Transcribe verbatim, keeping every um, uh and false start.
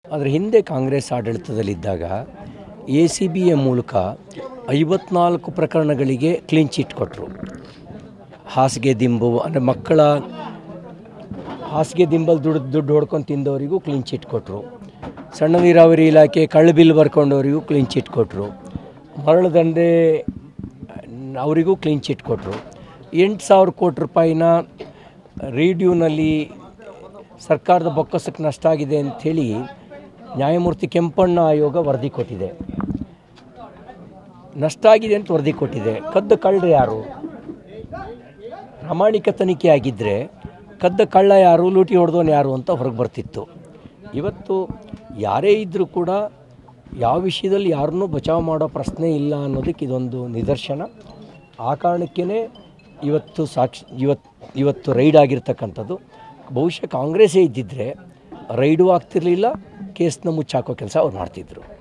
ಅದರ ಹಿಂದೆ ಕಾಂಗ್ರೆಸ್ ಆಡಳಿತದಲ್ಲಿದ್ದಾಗ ಎ ಸಿ ಬಿಯ ಮೂಲಕ ಐವತ್ನಾಲ್ಕು ಪ್ರಕರಣಗಳಿಗೆ ಕ್ಲೀನ್ ಚಿಟ್ ಕೊಟ್ಟರು. ಹಾಸಿಗೆ ದಿಂಬು ಅಂದರೆ ಮಕ್ಕಳ ಹಾಸಿಗೆ ದಿಂಬಲ್ಲಿ ದುಡ್ಡು ದುಡ್ಡು ಹೊಡ್ಕೊಂಡು ತಿಂದವರಿಗೂ ಕ್ಲೀನ್ ಚಿಟ್ ಕೊಟ್ಟರು. ಸಣ್ಣ ನೀರಾವರಿ ಇಲಾಖೆ ಕಳ್ಳ ಬಿಲ್ ಬರ್ಕೊಂಡವರಿಗೂ ಕ್ಲೀನ್ ಚಿಟ್ ಕೊಟ್ಟರು. ಮರಳು ದಂಧೆ ಅವರಿಗೂ ಕ್ಲೀನ್ ಚಿಟ್ ಕೊಟ್ಟರು. ಎಂಟು ಸಾವಿರ ಕೋಟಿ ರೂಪಾಯಿನ ರೇಡಿಯೋನಲ್ಲಿ ಸರ್ಕಾರದ ಬೊಕ್ಕಸಕ್ಕೆ ನಷ್ಟ ಆಗಿದೆ ಅಂಥೇಳಿ ನ್ಯಾಯಮೂರ್ತಿ ಕೆಂಪಣ್ಣ ಆಯೋಗ ವರದಿ ಕೊಟ್ಟಿದೆ. ನಷ್ಟ ಆಗಿದೆ ಅಂತ ವರದಿ ಕೊಟ್ಟಿದೆ. ಕದ್ದ ಕಳ್ಳರು ಯಾರು? ಪ್ರಾಮಾಣಿಕ ತನಿಖೆ ಆಗಿದ್ದರೆ ಕದ್ದ ಕಳ್ಳ ಯಾರು, ಲೂಟಿ ಹೊಡೆದವನು ಯಾರು ಅಂತ ಹೊರಗೆ ಬರ್ತಿತ್ತು. ಇವತ್ತು ಯಾರೇ ಇದ್ದರೂ ಕೂಡ ಯಾವ ವಿಷಯದಲ್ಲಿ ಯಾರನ್ನೂ ಬಚಾವ್ ಮಾಡೋ ಪ್ರಶ್ನೆ ಇಲ್ಲ ಅನ್ನೋದಕ್ಕೆ ಇದೊಂದು ನಿದರ್ಶನ. ಆ ಕಾರಣಕ್ಕೇ ಇವತ್ತು ಸಾಕ್ಷಿ ಇವತ್ತು ಇವತ್ತು ರೈಡ್ ಆಗಿರ್ತಕ್ಕಂಥದ್ದು. ಬಹುಶಃ ಕಾಂಗ್ರೆಸ್ಸೇ ಇದ್ದಿದ್ದರೆ ರೈಡು ಆಗ್ತಿರಲಿಲ್ಲ, ಕೇಸ್ನ ಮುಚ್ಚಾಕೋ ಕೆಲಸ ಅವ್ರು ಮಾಡ್ತಿದ್ರು.